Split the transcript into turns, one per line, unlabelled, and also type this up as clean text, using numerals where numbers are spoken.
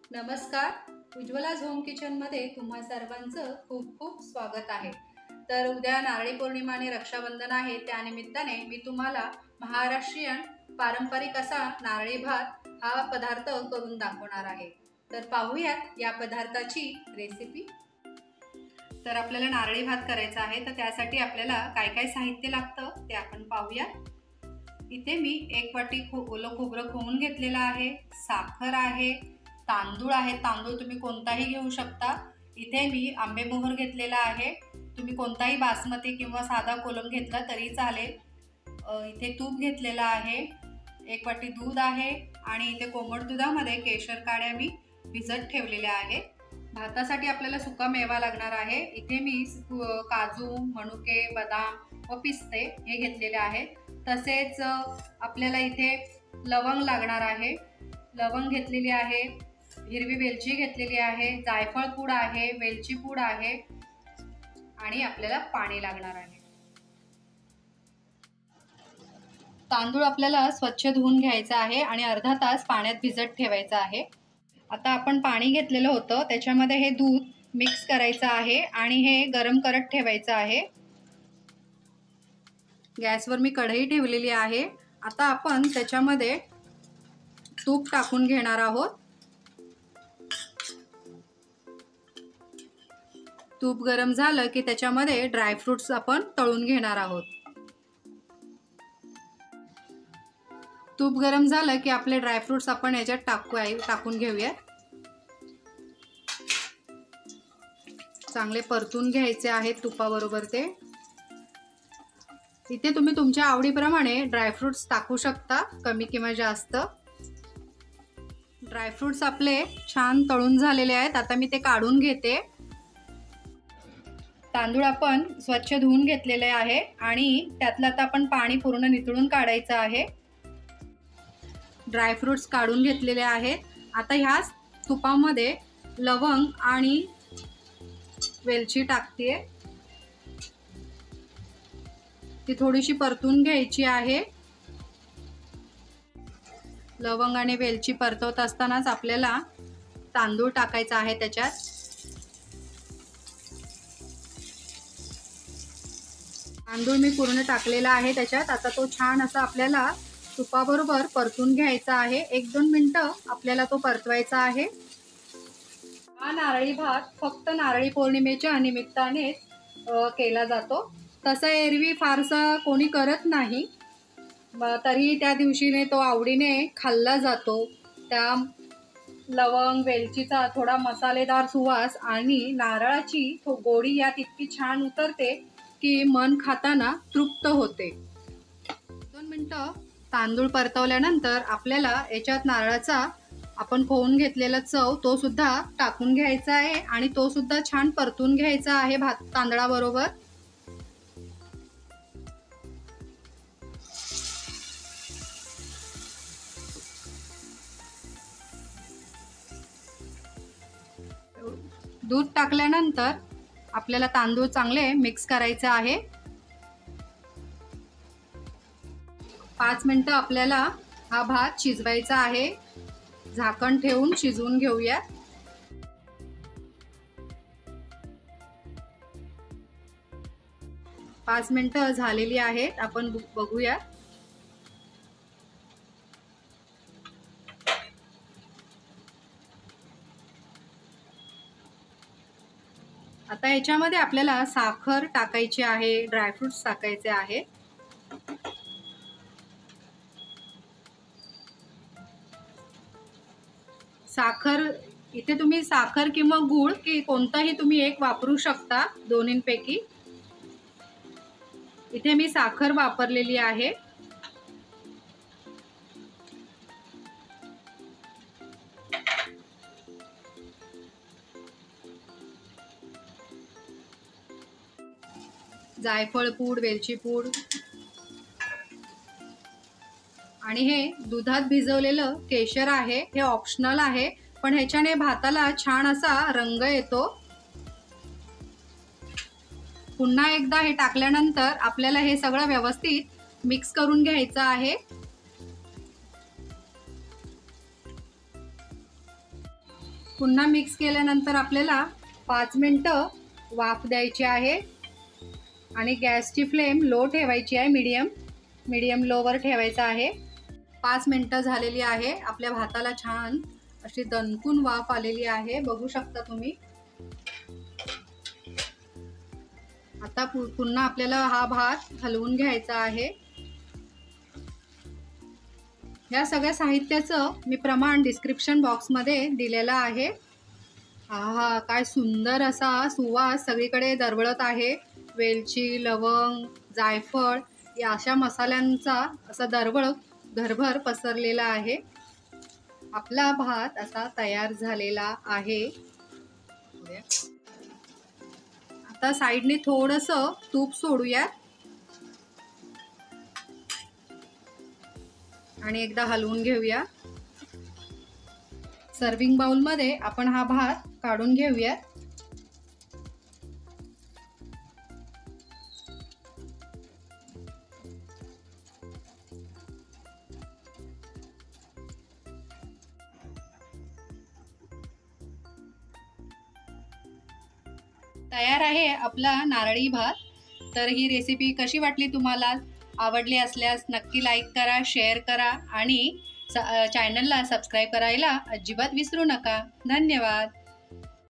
नमस्कार. उज्ज्वलाज होम किचनमध्ये तुम्हा सर्वांचं खूप खूप स्वागत आहे. तर उद्या नारळी पौर्णिमा आणि रक्षाबंधन आहे, त्यानिमित्ताने मी तुम्हाला महाराष्ट्रीयन पारंपरिक असा नारळी भात हा पदार्थ करून दाखवणार आहे. तर पाहूयात या पदार्थाची रेसिपी. तर आपल्याला नारळी भात करायचा आहे, तर त्यासाठी आपल्याला काय काय साहित्य लागतं ते आपण पाहूयात. इथे मी 1 वाटी ओलं खोबरं खवून घेतलेलं आहे, साखर आहे, तांदूळ आहे. तांदूळ तुम्ही कोणताही घेऊ शकता. इथे मी आंबेमोहर घेतलेला आहे. तुम्ही कोणताही बासमती किंवा साधा कोलम घेतला तरी चालेल. इथे तूप घेतलेलं आहे, 1 वाटी दूध आहे आणि इथे कोमट दुधामध्ये केशर काड्या मी भिजत ठेवलेल्या आहे. भातासाठी आपल्याला सुका मेवा लागणार आहे. इथे मी काजू, मनुके, बदाम व पिस्ते हे घेतलेले आहेत. तसेच आपल्याला इथे लवंग लागणार आहे. लवंग घेतलेली आहे, हिरवी वेलची घेतलेली आहे, जायफळ पूड आहे, वेलची पूड आहे आणि आपल्याला पाणी लागणार आहे. तांदूळ आपल्याला स्वच्छ धुवून घ्यायचा आहे आणि अर्धा तास पाण्यात भिजत ठेवायचा आहे. आता आपण पाणी घेतलेलं होतं, त्याच्यामध्ये हे दूध मिक्स करायचं आहे आणि हे गरम करत ठेवायचं आहे. गॅसवर मी कढई ठेवलेली आहे. आता आपण त्याच्यामध्ये तूप टाकून घेणार आहोत. तूप गरम झालं की त्याच्यामध्ये ड्रायफ्रुट्स आपण तळून घेणार आहोत. तूप गरम झालं की आपले ड्रायफ्रुट्स आपण याच्यात टाकून घेऊया. चांगले परतून घ्यायचे आहेत तुपाबरोबर ते. इथे तुम्ही तुमच्या आवडीप्रमाणे ड्रायफ्रुट्स टाकू शकता, कमी किंवा जास्त. ड्रायफ्रुट्स आपले छान तळून झालेले आहेत. आता मी ते काढून घेते. तांदूळ आपण स्वच्छ धुवून घेतलेले आहे आणि त्यातलं आता आपण पाणी पूर्ण निथळून काढायचं आहे. ड्रायफ्रुट्स काढून घेतलेले आहेत. आता ह्या तुपामध्ये लवंग आणि वेलची टाकते. ती थोडीशी परतून घ्यायची आहे. लवंग आणि वेलची परतवत असतानाच आपल्याला तांदूळ टाकायचा आहे त्याच्यात. तांदूळ मी पूर्ण टाकलेला आहे त्याच्यात. आता तो छान असा आपल्याला तुपाबरोबर परतून घ्यायचा आहे. 1-2 मिनिटं आपल्याला तो परतवायचा आहे. हा नारळी भात फक्त नारळी पौर्णिमेच्या निमित्ताने केला जातो. तसं एरवी फारसा कोणी करत नाही, तरी त्या दिवशीने तो आवडीने खाल्ला जातो. त्या लवंग वेलचीचा थोडा मसालेदार सुवास आणि नारळाची गोडी यात इतकी छान उतरते की मन खाताना तृप्त होते. 2 मिनिटं तांदूळ परतवल्यानंतर आपल्याला याच्यात नारळाचा आपण खवून घेतलेला चव तो सुद्धा टाकून घ्यायचा आहे आणि तो सुद्धा छान परतून घ्यायचा आहे भात तांदळाबरोबर. दूध टाकल्यानंतर आपल्याला तांदूळ चांगले मिक्स करायचे आहे. 5 मिनिटं आपल्याला हा भात शिजवायचा आहे. झाकण ठेवून शिजवून घेऊया. पाच मिनिटं झालेली आहेत. आपण बघूया. आता याच्यामध्ये आपल्याला साखर टाकायची आहे, ड्रायफ्रुट्स टाकायचे आहे. साखर इथे तुम्ही साखर किंवा गूळ की कोणताही तुम्ही एक वापरू शकता दोन्हींपैकी. इथे मी साखर वापरलेली आहे. जायफळ पूड, वेलची पूड आणि हे दुधात भिजवलेलं केशर आहे. हे ऑप्शनल आहे, पण ह्याच्याने भाताला छान असा रंग येतो. पुन्हा एकदा हे टाकल्यानंतर आपल्याला हे सगळं व्यवस्थित मिक्स करून घ्यायचं आहे. पुन्हा मिक्स केल्यानंतर आपल्याला 5 मिनिटं वाफ द्यायची आहे आणि गॅसची फ्लेम लो ठेवायची आहे, मीडियम लोवर ठेवायचा आहे। 5 मिनिटं झालेली आहे। आपल्या भाताला छान अशी दणकून वाफ आलेली आहे, बघू शकता तुम्ही। आता पुन्हा आपल्याला हा भात हलवून घ्यायचा आहे। या सगळ्या साहित्याचं मी प्रमाण डिस्क्रिप्शन बॉक्समध्ये दिलेलं आहे। आहा, काय सुंदर असा सुवास सगळीकडे दरवळत आहे। वेलची, लवंग, जायफळ या अशा मसाल्यांचा असा दरवळ घरभर पसरलेला आहे। आपला भात असा तयार झालेला आहे। आता साईडने थोडंसं तूप सोडूया आणि एकदा हलवून घेऊया। सर्विंग बाउलमध्ये आपण हा भात काढून घेऊया। तयार आहे आपला नारळी भात। तर ही रेसिपी कशी वाटली तुम्हाला? आवडली असल्यास नक्की लाईक करा, शेअर करा आणि चॅनलला सबस्क्राईब करायला अजिबात विसरू नका। धन्यवाद।